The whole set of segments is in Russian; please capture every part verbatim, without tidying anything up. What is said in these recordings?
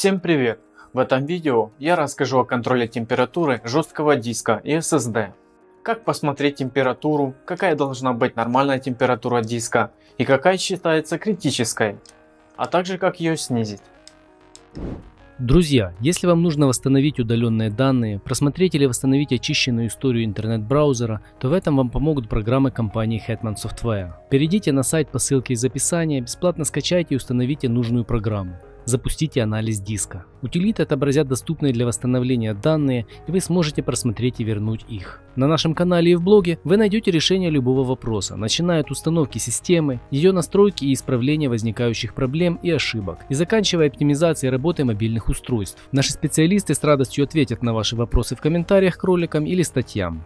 Всем привет! В этом видео я расскажу о контроле температуры жесткого диска и эс эс ди. Как посмотреть температуру, какая должна быть нормальная температура диска и какая считается критической, а также как ее снизить. Друзья, если вам нужно восстановить удаленные данные, просмотреть или восстановить очищенную историю интернет-браузера, то в этом вам помогут программы компании Hetman Software. Перейдите на сайт по ссылке из описания, бесплатно скачайте и установите нужную программу. Запустите анализ диска. Утилиты отобразят доступные для восстановления данные, и вы сможете просмотреть и вернуть их. На нашем канале и в блоге вы найдете решение любого вопроса, начиная от установки системы, ее настройки и исправления возникающих проблем и ошибок, и заканчивая оптимизацией работы мобильных устройств. Наши специалисты с радостью ответят на ваши вопросы в комментариях к роликам или статьям.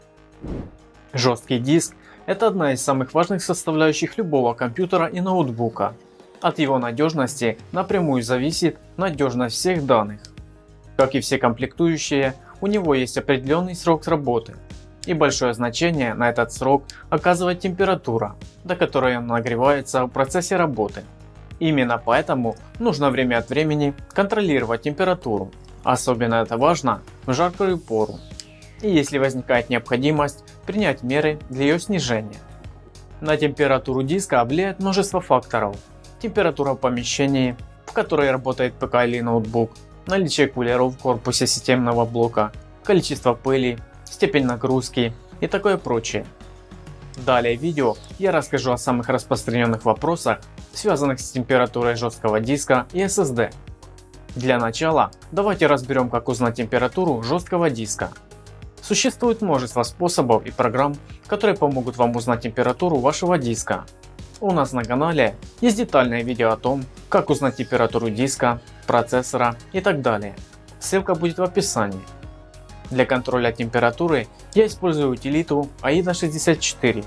Жесткий диск – это одна из самых важных составляющих любого компьютера и ноутбука. От его надежности напрямую зависит надежность всех данных. Как и все комплектующие, у него есть определенный срок работы, и большое значение на этот срок оказывает температура, до которой он нагревается в процессе работы. Именно поэтому нужно время от времени контролировать температуру, особенно это важно в жаркую пору, и если возникает необходимость принять меры для ее снижения. На температуру диска влияет множество факторов. Температура в помещении, в которой работает ПК или ноутбук, наличие кулеров в корпусе системного блока, количество пыли, степень нагрузки и такое прочее. Далее в видео я расскажу о самых распространенных вопросах, связанных с температурой жесткого диска и эс эс ди. Для начала давайте разберем, как узнать температуру жесткого диска. Существует множество способов и программ, которые помогут вам узнать температуру вашего диска. У нас на канале есть детальное видео о том, как узнать температуру диска, процессора и так далее. Ссылка будет в описании. Для контроля температуры я использую утилиту аида шестьдесят четыре.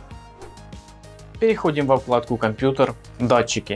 Переходим во вкладку «Компьютер», «Датчики».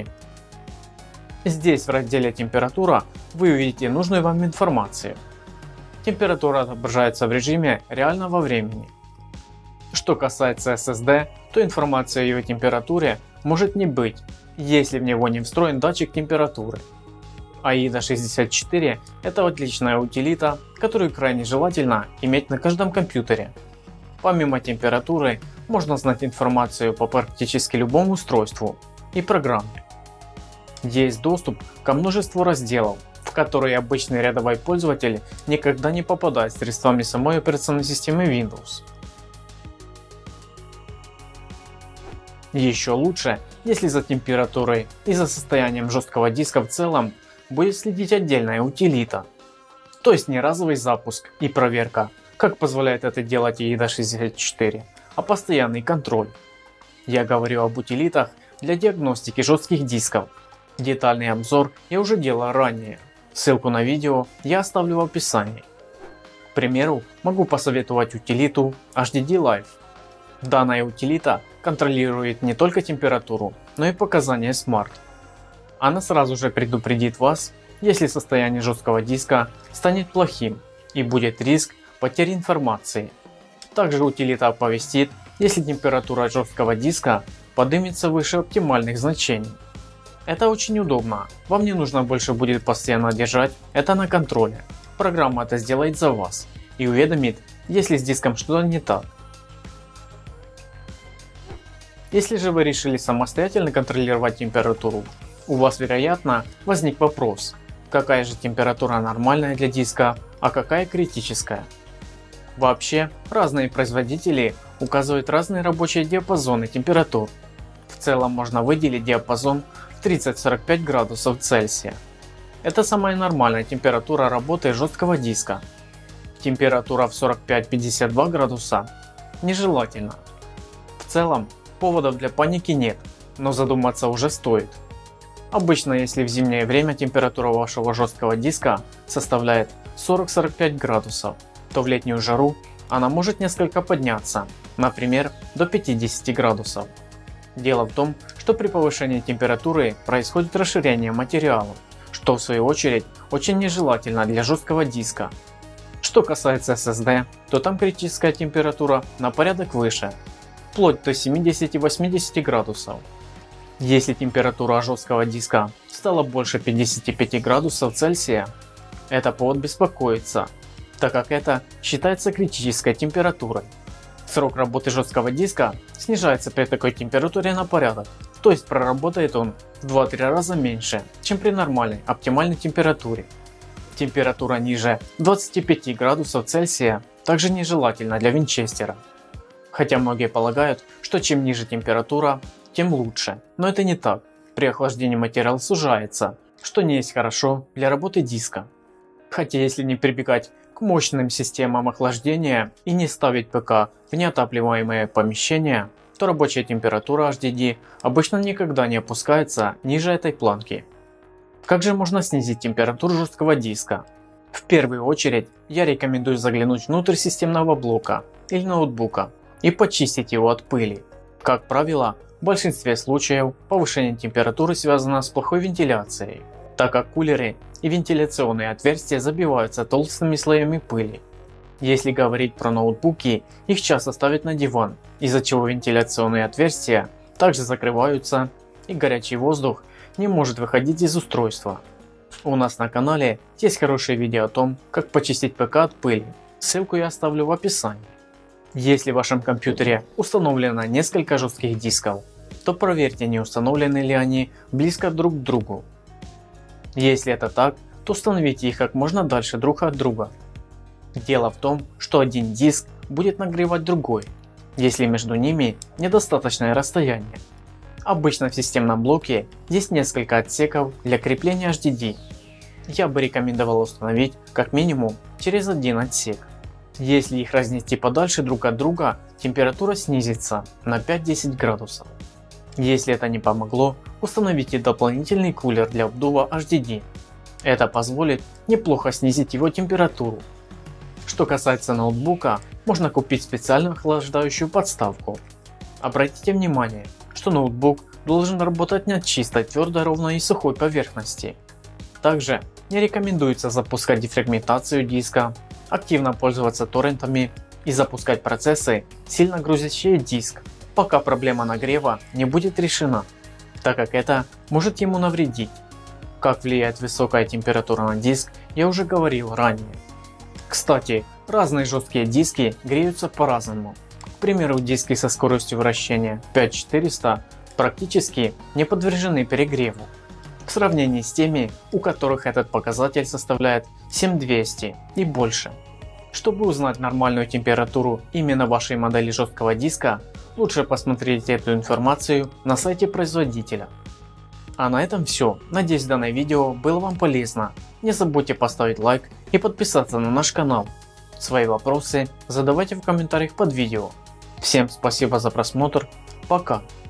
Здесь в разделе «Температура» вы увидите нужную вам информацию. Температура отображается в режиме реального времени. Что касается эс эс ди, то информация о его температуре может не быть, если в него не встроен датчик температуры. аида шестьдесят четыре – это отличная утилита, которую крайне желательно иметь на каждом компьютере. Помимо температуры, можно знать информацию по практически любому устройству и программе. Есть доступ ко множеству разделов, в которые обычный рядовой пользователь никогда не попадает средствами самой операционной системы Windows. Еще лучше, если за температурой и за состоянием жесткого диска в целом будет следить отдельная утилита. То есть не разовый запуск и проверка, как позволяет это делать аида шестьдесят четыре, а постоянный контроль. Я говорю об утилитах для диагностики жестких дисков. Детальный обзор я уже делал ранее. Ссылку на видео я оставлю в описании. К примеру, могу посоветовать утилиту эйч ди ди Live. Данная утилита контролирует не только температуру, но и показания Smart. Она сразу же предупредит вас, если состояние жесткого диска станет плохим и будет риск потери информации. Также утилита оповестит, если температура жесткого диска поднимется выше оптимальных значений. Это очень удобно, вам не нужно больше будет постоянно держать это на контроле. Программа это сделает за вас и уведомит, если с диском что-то не так. Если же вы решили самостоятельно контролировать температуру, у вас вероятно возник вопрос, какая же температура нормальная для диска, а какая критическая. Вообще, разные производители указывают разные рабочие диапазоны температур. В целом можно выделить диапазон в тридцать — сорок пять градусов Цельсия. Это самая нормальная температура работы жесткого диска. Температура в сорок пять — пятьдесят два градуса нежелательно. В целом, поводов для паники нет, но задуматься уже стоит. Обычно, если в зимнее время температура вашего жесткого диска составляет сорок — сорок пять градусов, то в летнюю жару она может несколько подняться, например, до пятидесяти градусов. Дело в том, что при повышении температуры происходит расширение материалов, что в свою очередь очень нежелательно для жесткого диска. Что касается эс эс ди, то там критическая температура на порядок выше, вплоть до семидесяти — восьмидесяти градусов. Если температура жесткого диска стала больше пятидесяти пяти градусов Цельсия, это повод беспокоиться, так как это считается критической температурой. Срок работы жесткого диска снижается при такой температуре на порядок, то есть проработает он в два-три раза меньше, чем при нормальной оптимальной температуре. Температура ниже двадцати пяти градусов Цельсия также нежелательна для винчестера. Хотя многие полагают, что чем ниже температура, тем лучше, но это не так. При охлаждении материал сужается, что не есть хорошо для работы диска. Хотя если не прибегать к мощным системам охлаждения и не ставить ПК в неотапливаемые помещения, то рабочая температура эйч ди ди обычно никогда не опускается ниже этой планки. Как же можно снизить температуру жесткого диска? В первую очередь я рекомендую заглянуть внутрь системного блока или ноутбука и почистить его от пыли. Как правило, в большинстве случаев повышение температуры связано с плохой вентиляцией, так как кулеры и вентиляционные отверстия забиваются толстыми слоями пыли. Если говорить про ноутбуки, их часто ставят на диван, из-за чего вентиляционные отверстия также закрываются и горячий воздух не может выходить из устройства. У нас на канале есть хорошее видео о том, как почистить ПК от пыли, ссылку я оставлю в описании. Если в вашем компьютере установлено несколько жестких дисков, то проверьте, не установлены ли они близко друг к другу. Если это так, то установите их как можно дальше друг от друга. Дело в том, что один диск будет нагревать другой, если между ними недостаточное расстояние. Обычно в системном блоке есть несколько отсеков для крепления эйч ди ди. Я бы рекомендовал установить как минимум через один отсек. Если их разнести подальше друг от друга, температура снизится на пять-десять градусов. Если это не помогло, установите дополнительный кулер для обдува эйч ди ди. Это позволит неплохо снизить его температуру. Что касается ноутбука, можно купить специальную охлаждающую подставку. Обратите внимание, что ноутбук должен работать на чистой, твердой, ровной и сухой поверхности. Также не рекомендуется запускать дефрагментацию диска, активно пользоваться торрентами и запускать процессы, сильно грузящие диск, пока проблема нагрева не будет решена, так как это может ему навредить. Как влияет высокая температура на диск, я уже говорил ранее. Кстати, разные жесткие диски греются по-разному. К примеру, диски со скоростью вращения пять тысяч четыреста практически не подвержены перегреву, в сравнении с теми, у которых этот показатель составляет семь тысяч двести и больше. Чтобы узнать нормальную температуру именно вашей модели жесткого диска, лучше посмотреть эту информацию на сайте производителя. А на этом все. Надеюсь, данное видео было вам полезно. Не забудьте поставить лайк и подписаться на наш канал. Свои вопросы задавайте в комментариях под видео. Всем спасибо за просмотр. Пока.